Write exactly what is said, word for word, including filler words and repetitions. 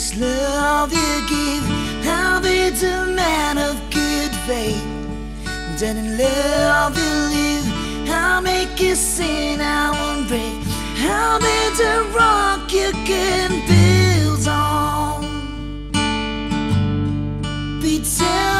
this love you give, I'll be the man of good faith. Then in love you live, I'll make you sing, I won't break. I'll be the rock you can build on. Be